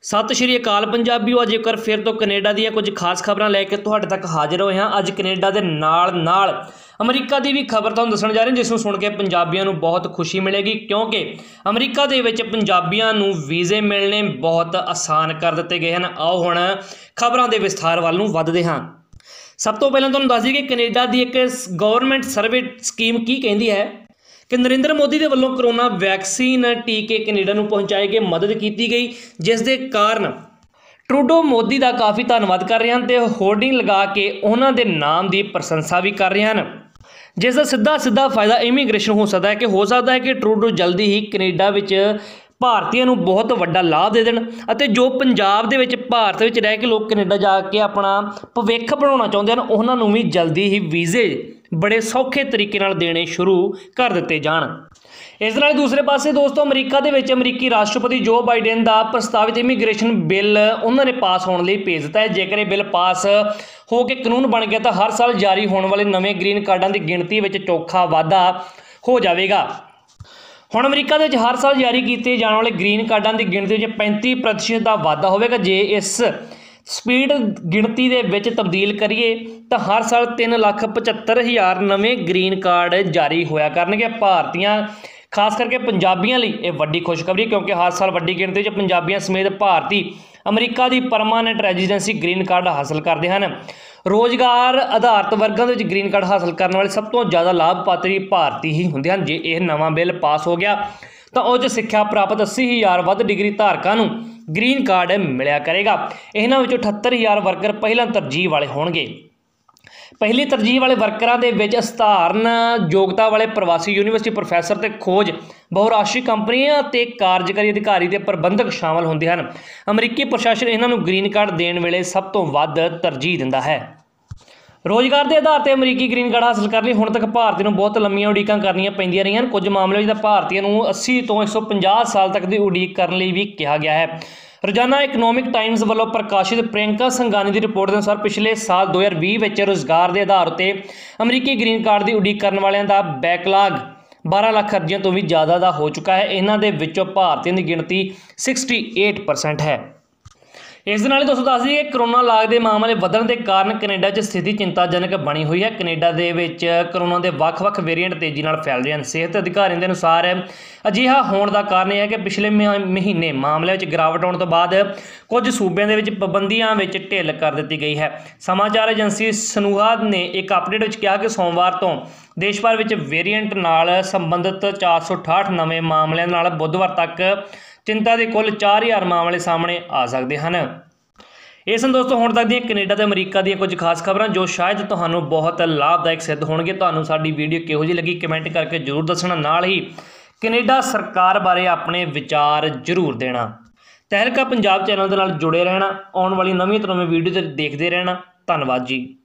सत श्री अकाल पंजाबीओ, अज एक फिर तो कनेडा दी कुछ खास खबरां लैके तुहाडे तक हाजिर होए हाँ। अज कनेडा दे नाल नाल अमरीका की भी खबर तुहानूं दस्सण जा रहे हैं, जिसनूं सुन के पंजाबियों नूं बहुत खुशी मिलेगी, क्योंकि अमरीका दे विच पंजाबियों नूं वीज़े मिलने बहुत आसान कर दिते गए हैं। आओ हुण खबरां दे विस्तार वल नूं वधदे हां। सब तो पहलां तुहानूं दस दईए कि कनेडा की एक गवर्नमेंट सर्वे स्कीम की कहती है कि नरेंद्र मोदी के वलों कोरोना वैक्सीन टीके कनेडा नूं पहुँचाए गए मदद की गई, जिस दे कारण ट्रूडो मोदी का काफ़ी धन्नवाद कर रहे हैं तो होर्डिंग लगा के उन्हों के नाम की प्रशंसा भी कर रहे हैं, जिसका सीधा फायदा इमीग्रेशन हो सकता है कि ट्रूडो जल्दी ही कनेडा विच भारतीयों नूं बहुत वड्डा लाभ दे देण अते जो पंजाब दे विच भारत विच रह के लोग कनेडा जाके अपना भविख बनाउणा चाहुंदे हन, उन्हां नूं भी जल्दी ही वीज़े बड़े सौखे तरीके नाल देने शुरू कर दिते जाण। इस नाल दूसरे पासे दोस्तों अमरीका दे विच अमरीकी राष्ट्रपति जो बाइडेन का प्रस्तावित इमीग्रेशन बिल उन्होंने पास होने लिए भेज दिता है। जेकर यह बिल पास हो के कानून बन गया तो हर साल जारी होने वाले नवे ग्रीन कार्डां की गिणती में चौखा वाधा हो जाएगा। हुण अमरीका दे विच हर साल जारी किए जाने वाले ग्रीन कार्डां की गिणती में 35% का वाधा होगा। जे इस स्पीड गिणती दे विच तब्दील करिए तो हर साल 3,75,000 नवे ग्रीन कार्ड जारी होया करनगे। भारतीय खास करके पंजाबियों लिए यह वड्डी खुशखबरी, क्योंकि हर साल वड्डी गिणती में पंजाबियों समेत भारती अमरीका की परमानेंट रेजिडेंसी ग्रीन कार्ड हासिल करते हैं। रोजगार आधारित वर्गों के ग्रीन कार्ड हासिल करने वाले सब तो ज़्यादा लाभ पात्री भारती ही होंगे हैं। जे यह नवा बिल पास हो गया तो उस सिक्ख्या प्राप्त 80,000 वध डिग्री धारकों को ग्रीन कार्ड मिलिया करेगा। इन्हां विचों 78,000 वर्कर पहला तरजीह वाले होणगे। पहली तरजीह वाले वर्करां दे विच सधारण योग्यता वाले प्रवासी यूनीवर्सिटी प्रोफैसर ते खोज बहुराष्ट्रीय कंपनियां ते कार्यकारी अधिकारी ते प्रबंधक शामिल होंदे हन। अमरीकी प्रशासन इन्हां नूं ग्रीन कार्ड देण वेले सब तो वध तरजीह दिंदा है। रोजगार के आधार पर अमरीकी ग्रीन कार्ड हासिल करने हुण तक भारतीयों बहुत लंबियां उड़ीकां करनियां पैंदियां रहीआं। कुछ मामलों में भारतीयों नूं 80 तो 150 साल तक की उड़ीक करने लई भी कहा गया है। रोजाना इकनॉमिक टाइम्स वालों प्रकाशित प्रियंका संघानी की रिपोर्ट के अनुसार पिछले साल 2020 में रोजगार के आधार पर अमरीकी ग्रीन कार्ड की उड़ीक करने वालों का बैकलॉग 12 लाख अर्जियों तो भी ज़्यादा का हो चुका है। इन्हां दे विचों भारतीयों की गिणती 68% है। इस नाल दोस्तों दस दईए कि कोरोना लाग के मामले वधण के कारण कनेडा च स्थिति चिंताजनक बनी हुई है। कनेडा दे विच कोरोना के ਵੱਖ-ਵੱਖ वेरीएंट तेजी नाल फैल रहे हैं। सेहत अधिकारियों के अनुसार अजिहा होने का कारण यह है कि पिछले महीने मामलों में गिरावट आने तो बाद कुछ सूबों के पाबंदियों में ढिल कर दी गई है। समाचार एजेंसी सनूहा ने एक अपडेट में कहा कि सोमवार तो देश भर में वेरीएंट नाल संबंधित 468 नवे मामलों नाल बुधवार तक चिंता के कुल 4,000 मामले सामने आ सकते हैं। ये सन दोस्तों हुण तक दी कनेडा ते अमरीका दी कुछ खास खबरां जो शायद तुहानूं बहुत लाभदायक सिद्ध होणगे। तुहानूं साडी वीडियो किहो जी लगी कमेंट करके जरूर दसना, नाल ही कनेडा सरकार बारे अपने विचार जरूर देना। तहलका पंजाब चैनल दे नाल जुड़े रहना, आउण वाली नवीं तो नवीं वीडियो देखते रहना। धन्नवाद जी।